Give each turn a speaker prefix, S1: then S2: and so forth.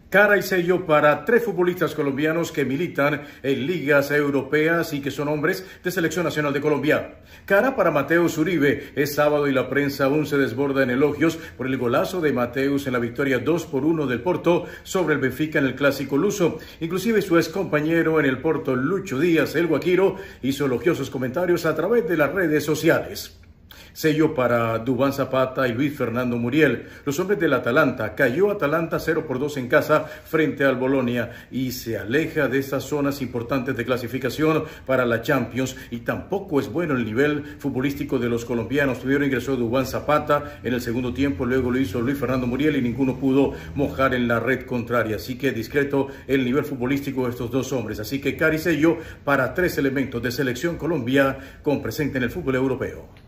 S1: Cara y sello para 3 futbolistas colombianos que militan en ligas europeas y que son hombres de Selección Nacional de Colombia. Cara para Mateus Uribe. Es sábado y la prensa aún se desborda en elogios por el golazo de Mateus en la victoria 2-1 del Porto sobre el Benfica en el Clásico luso. Inclusive su ex compañero en el Porto, Lucho Díaz, el Guajiro, hizo elogiosos comentarios a través de las redes sociales. Sello para Duván Zapata y Luis Fernando Muriel. Los hombres del Atalanta. Cayó Atalanta 0-2 en casa frente al Bolonia y se aleja de estas zonas importantes de clasificación para la Champions, y tampoco es bueno el nivel futbolístico de los colombianos. Primero ingresó Duván Zapata en el segundo tiempo, luego lo hizo Luis Fernando Muriel y ninguno pudo mojar en la red contraria. Así que discreto el nivel futbolístico de estos dos hombres. Así que cara y sello para 3 elementos de Selección Colombia con presente en el fútbol europeo.